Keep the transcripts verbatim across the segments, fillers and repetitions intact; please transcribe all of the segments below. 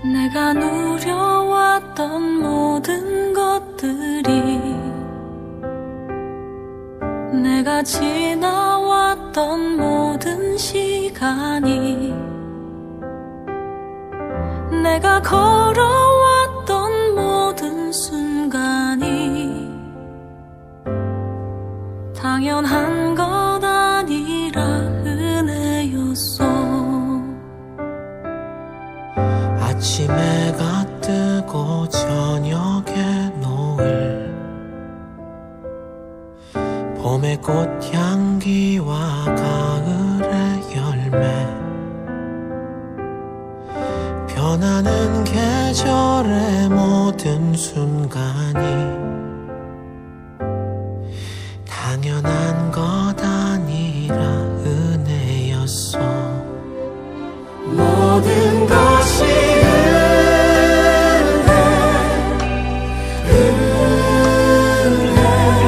내가 누려왔던 모든 것들이, 내가 지나왔던 모든 시간이, 내가 걸어왔던 모든 순간이 당연한 것 아니라 은혜였어. 아침에 해가 뜨고 저녁에 노을, 봄의 꽃향기와 가을의 열매, 변하는 계절의 모든 순간이 당연한 것 아니라 은혜였어. 모든 것이 은혜, 은혜,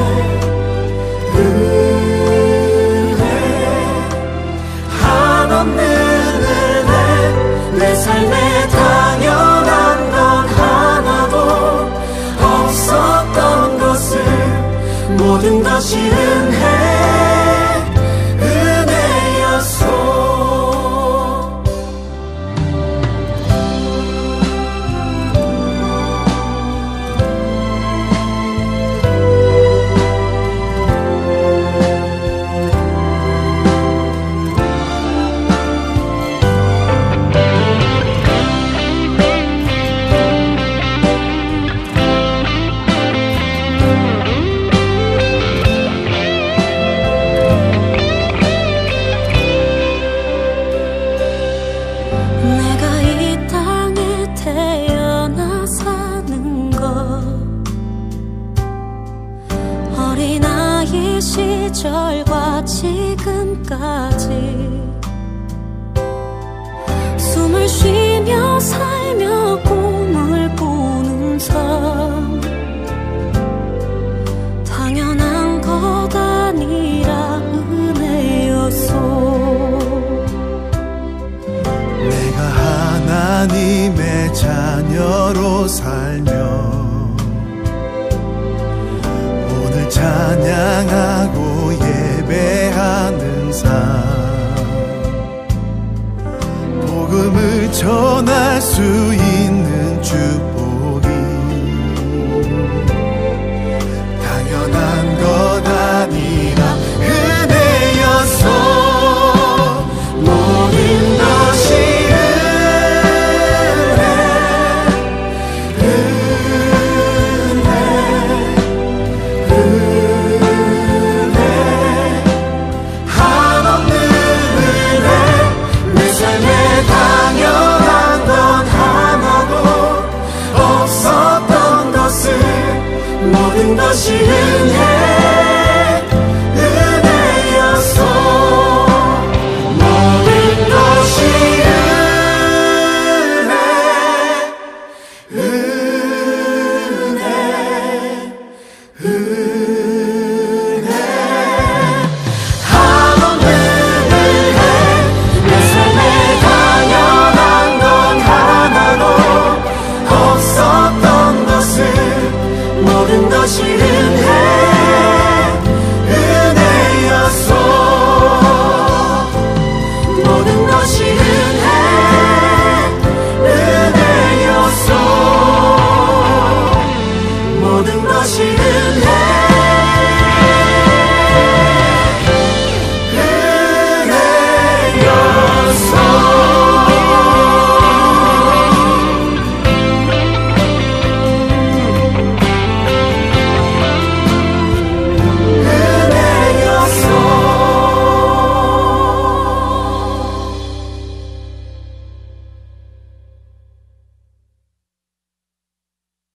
은혜, 한없는 은혜. 내 삶에 당연한 건 하나도 없었던 것을, 모든 것이 은혜, 은혜였어. 어린아이 시절과 지금까지 숨을 쉬며 살며 꿈을 꾸는 삶, 당연한 것 아니라 은혜였소. 내가 하나님의 자녀로 살며 찬양하고 예배하는 삶, 복음을 전할 수 있는 축복이 당연한 것 아니라 은혜였어. 모든 것이 모든 것이 은혜.